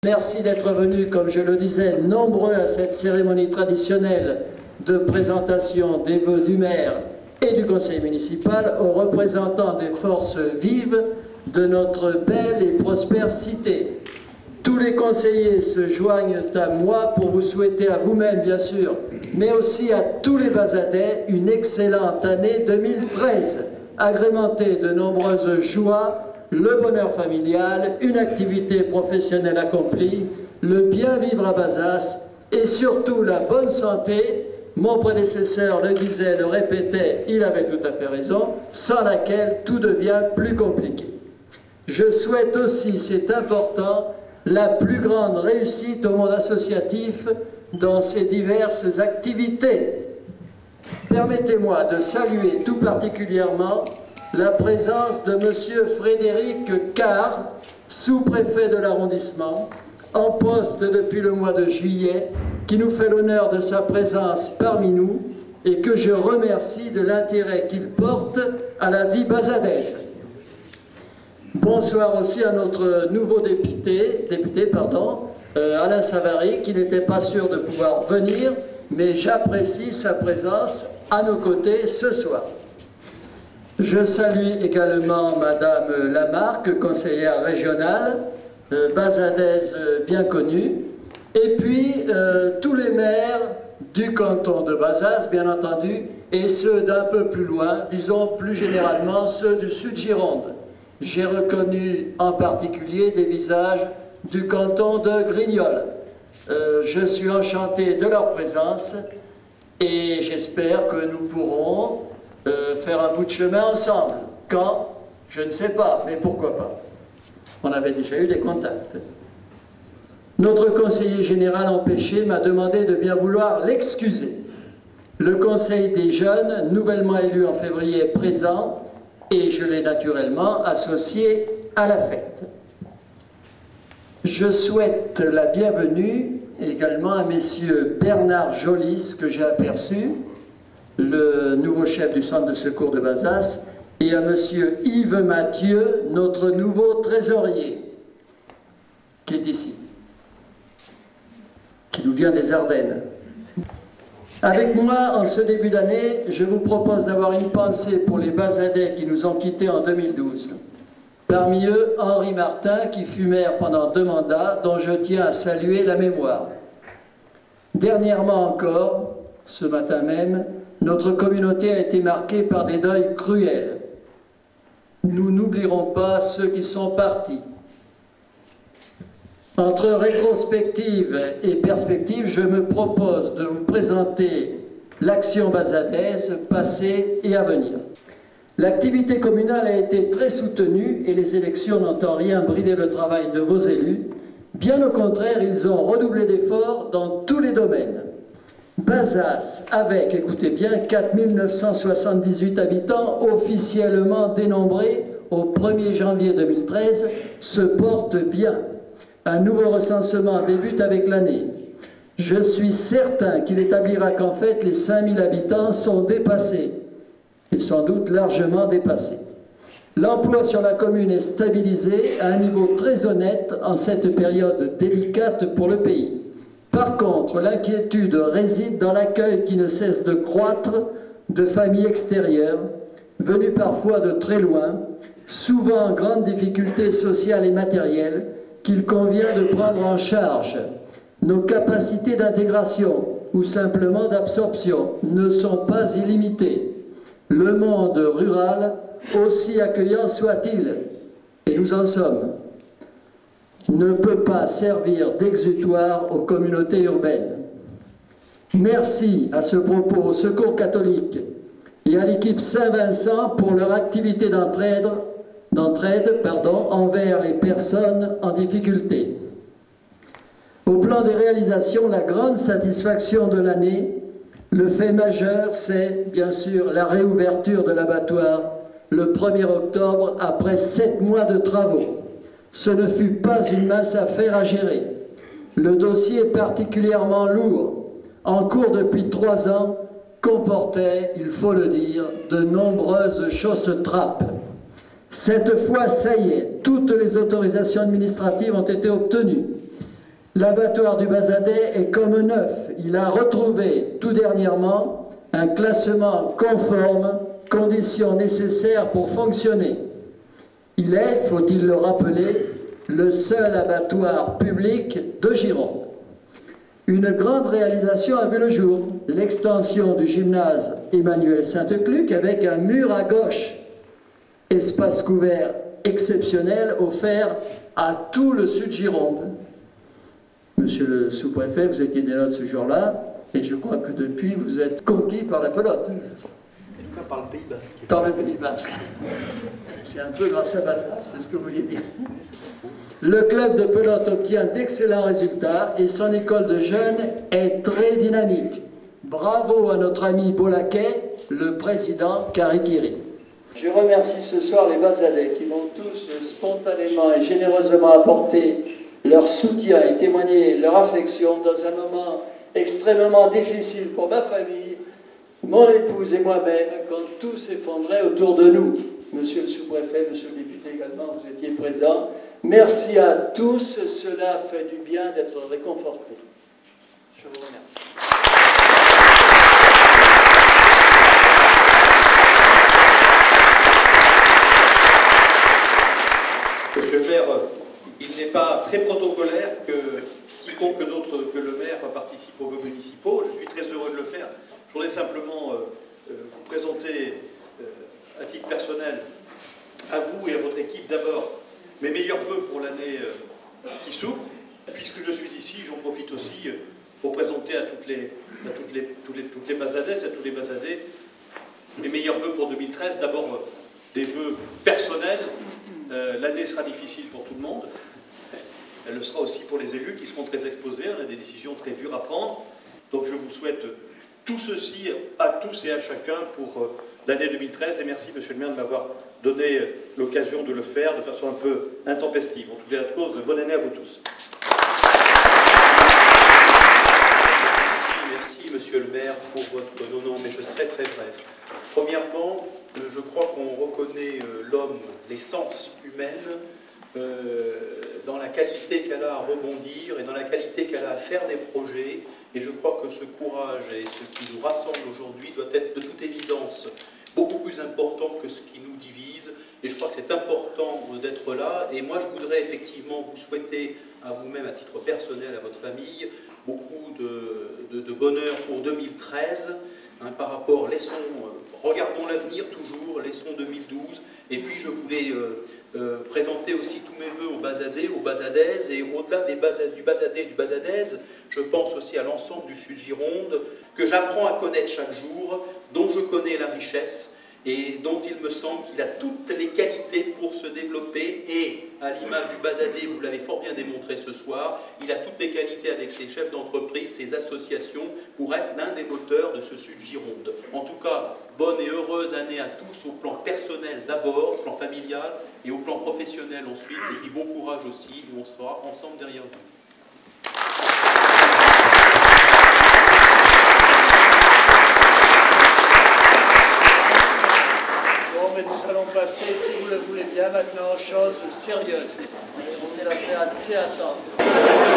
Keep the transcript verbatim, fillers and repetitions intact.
Merci d'être venus, comme je le disais, nombreux à cette cérémonie traditionnelle de présentation des vœux du maire et du conseil municipal aux représentants des forces vives de notre belle et prospère cité. Tous les conseillers se joignent à moi pour vous souhaiter à vous-même, bien sûr, mais aussi à tous les Bazadais, une excellente année deux mille treize, agrémentée de nombreuses joies, le bonheur familial, une activité professionnelle accomplie, le bien vivre à Bazas et surtout la bonne santé. Mon prédécesseur le disait, le répétait, il avait tout à fait raison, sans laquelle tout devient plus compliqué. Je souhaite aussi, c'est important, la plus grande réussite au monde associatif dans ses diverses activités. Permettez-moi de saluer tout particulièrement la présence de M. Frédéric Carr, sous-préfet de l'arrondissement, en poste depuis le mois de juillet, qui nous fait l'honneur de sa présence parmi nous et que je remercie de l'intérêt qu'il porte à la vie bazadaise. Bonsoir aussi à notre nouveau député, député pardon, euh, Alain Savary, qui n'était pas sûr de pouvoir venir, mais j'apprécie sa présence à nos côtés ce soir. Je salue également Madame Lamarque, conseillère régionale, euh, bazadaise euh, bien connue, et puis euh, tous les maires du canton de Bazas, bien entendu, et ceux d'un peu plus loin, disons plus généralement ceux du Sud-Gironde. J'ai reconnu en particulier des visages du canton de Grignols. Euh, je suis enchanté de leur présence et j'espère que nous pourrons euh, faire un bout de chemin ensemble. Quand? Je ne sais pas, mais pourquoi pas. On avait déjà eu des contacts. Notre conseiller général empêché m'a demandé de bien vouloir l'excuser. Le conseil des jeunes, nouvellement élu en février, est présent et je l'ai naturellement associé à la fête. Je souhaite la bienvenue également à messieurs Bernard Jolis, que j'ai aperçu, le nouveau chef du centre de secours de Bazas, et à monsieur Yves Mathieu, notre nouveau trésorier, qui est ici, qui nous vient des Ardennes. Avec moi, en ce début d'année, je vous propose d'avoir une pensée pour les Bazadais qui nous ont quittés en deux mille douze. Parmi eux, Henri Martin, qui fut maire pendant deux mandats, dont je tiens à saluer la mémoire. Dernièrement encore, ce matin même, notre communauté a été marquée par des deuils cruels. Nous n'oublierons pas ceux qui sont partis. Entre rétrospective et perspective, je me propose de vous présenter l'action bazadaise passée et à venir. L'activité communale a été très soutenue et les élections n'ont en rien bridé le travail de vos élus. Bien au contraire, ils ont redoublé d'efforts dans tous les domaines. Bazas, avec, écoutez bien, quatre mille neuf cent soixante-dix-huit habitants officiellement dénombrés au premier janvier deux mille treize, se porte bien. Un nouveau recensement débute avec l'année. Je suis certain qu'il établira qu'en fait les cinq mille habitants sont dépassés, et sans doute largement dépassés. L'emploi sur la commune est stabilisé à un niveau très honnête en cette période délicate pour le pays. Par contre, l'inquiétude réside dans l'accueil qui ne cesse de croître de familles extérieures, venues parfois de très loin, souvent en grande difficulté sociale et matérielle, qu'il convient de prendre en charge. Nos capacités d'intégration ou simplement d'absorption ne sont pas illimitées. Le monde rural, aussi accueillant soit-il, et nous en sommes, ne peut pas servir d'exutoire aux communautés urbaines. Merci à ce propos au Secours catholique et à l'équipe Saint-Vincent pour leur activité d'entraide d'entraide, pardon, envers les personnes en difficulté. Au plan des réalisations, la grande satisfaction de l'année, le fait majeur, c'est bien sûr la réouverture de l'abattoir le premier octobre après sept mois de travaux. Ce ne fut pas une mince affaire à gérer. Le dossier particulièrement lourd, en cours depuis trois ans, comportait, il faut le dire, de nombreuses chausses-trappes. Cette fois, ça y est, toutes les autorisations administratives ont été obtenues. L'abattoir du Bazadais est comme neuf. Il a retrouvé tout dernièrement un classement conforme, conditions nécessaires pour fonctionner. Il est, faut-il le rappeler, le seul abattoir public de Gironde. Une grande réalisation a vu le jour, l'extension du gymnase Emmanuel Sainte-Cluc avec un mur à gauche, espace couvert exceptionnel offert à tout le sud Gironde. Monsieur le sous-préfet, vous étiez déjà de ce jour-là, et je crois que depuis, vous êtes conquis par la pelote. En tout cas, par le Pays Basque. Par le Pays Basque. C'est un peu grâce à Bazas, c'est ce que vous vouliez dire. Le club de pelote obtient d'excellents résultats et son école de jeunes est très dynamique. Bravo à notre ami Paulaquet, le président Karikiri. Je remercie ce soir les Bazadais qui m'ont tous spontanément et généreusement apporté leur soutien et témoigné leur affection dans un moment extrêmement difficile pour ma famille, mon épouse et moi-même, quand tout s'effondrait autour de nous. Monsieur le sous-préfet, monsieur le député également, vous étiez présents. Merci à tous, cela fait du bien d'être réconforté. Je vous remercie. Monsieur le maire, il n'est pas très protocolaire que quiconque d'autre que le maire participe aux vœux municipaux. Je suis très heureux de le faire. Je voudrais simplement euh, euh, vous présenter, euh, à titre personnel, à vous et à votre équipe d'abord, mes meilleurs vœux pour l'année euh, qui s'ouvre. Puisque je suis ici, j'en profite aussi euh, pour présenter à toutes les, à toutes les, toutes les, toutes les Bazadaises et à tous les Bazadais mes meilleurs vœux pour deux mille treize. D'abord, euh, des vœux personnels. Euh, l'année sera difficile pour tout le monde. Elle le sera aussi pour les élus qui seront très exposés. On a des décisions très dures à prendre. Donc je vous souhaite tout ceci à tous et à chacun pour euh, l'année deux mille treize. Et merci, monsieur le maire, de m'avoir donné l'occasion de le faire de façon un peu intempestive. En tout cas, à cause de bonne année à vous tous. Merci, merci, monsieur le maire, pour votre... Non, non, mais je serai très bref. Premièrement, je crois qu'on reconnaît l'homme, l'essence humaine, euh, dans la qualité qu'elle a à rebondir et dans la qualité qu'elle a à faire des projets. Et je crois que ce courage et ce qui nous rassemble aujourd'hui doit être de toute évidence beaucoup plus important que ce qui nous divise. Et je crois que c'est important d'être là. Et moi, je voudrais effectivement vous souhaiter à vous-même, à titre personnel, à votre famille, beaucoup de, de, de bonheur pour deux mille treize. Hein, par rapport, laissons, euh, regardons l'avenir toujours, laissons deux mille douze. Et puis, je voulais euh, euh, présenter aussi tous mes voeux aux Bazadais, aux Bazadaises. Et au-delà des Bazad, du Bazadais et du Bazadaise, je pense aussi à l'ensemble du Sud-Gironde, que j'apprends à connaître chaque jour, dont je connais la richesse et dont il me semble qu'il a toutes les qualités pour se développer. Et à l'image du Bazadais, vous l'avez fort bien démontré ce soir, il a toutes les qualités avec ses chefs d'entreprise, ses associations, pour être l'un des moteurs de ce Sud-Gironde. En tout cas, bonne et heureuse année à tous, au plan personnel d'abord, au plan familial, et au plan professionnel ensuite, et puis bon courage aussi, et on sera ensemble derrière vous. Mais nous allons passer, si vous le voulez bien, maintenant aux choses sérieuses. On est là fait assez attendre.